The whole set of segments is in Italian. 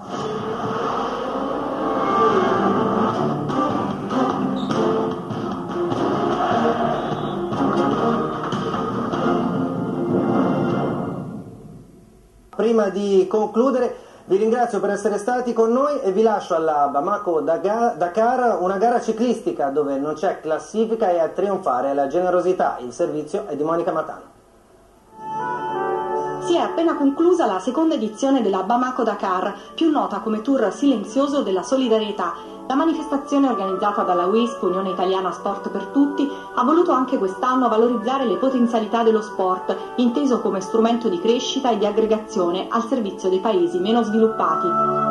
Prima di concludere vi ringrazio per essere stati con noi e vi lascio alla Bamako Dakar, una gara ciclistica dove non c'è classifica e a trionfare la generosità. Il servizio è di Monica Matano. Si è appena conclusa la seconda edizione della Bamako Dakar, più nota come tour silenzioso della solidarietà. La manifestazione organizzata dalla WISP, Unione Italiana Sport per Tutti, ha voluto anche quest'anno valorizzare le potenzialità dello sport, inteso come strumento di crescita e di aggregazione al servizio dei paesi meno sviluppati.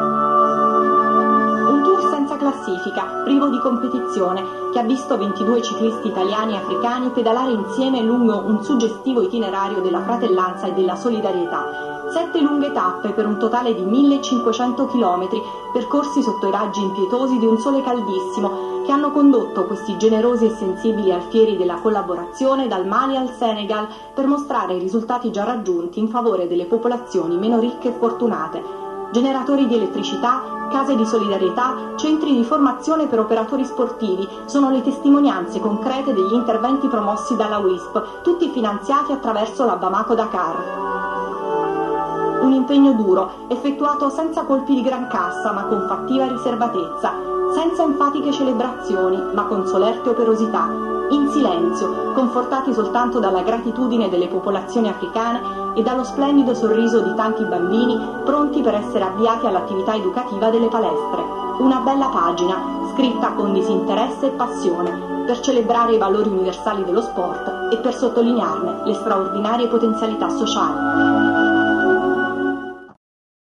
Un tour senza classifica, privo di competizione, che ha visto 22 ciclisti italiani e africani pedalare insieme lungo un suggestivo itinerario della fratellanza e della solidarietà. 7 lunghe tappe per un totale di 1500 km, percorsi sotto i raggi impietosi di un sole caldissimo, che hanno condotto questi generosi e sensibili alfieri della collaborazione dal Mali al Senegal per mostrare i risultati già raggiunti in favore delle popolazioni meno ricche e fortunate. Generatori di elettricità, case di solidarietà, centri di formazione per operatori sportivi sono le testimonianze concrete degli interventi promossi dalla WISP, tutti finanziati attraverso la Bamako Dakar. Un impegno duro, effettuato senza colpi di gran cassa ma con fattiva riservatezza, senza enfatiche celebrazioni ma con solerte operosità, in silenzio, confortati soltanto dalla gratitudine delle popolazioni africane e dallo splendido sorriso di tanti bambini pronti per essere avviati all'attività educativa delle palestre. Una bella pagina, scritta con disinteresse e passione, per celebrare i valori universali dello sport e per sottolinearne le straordinarie potenzialità sociali.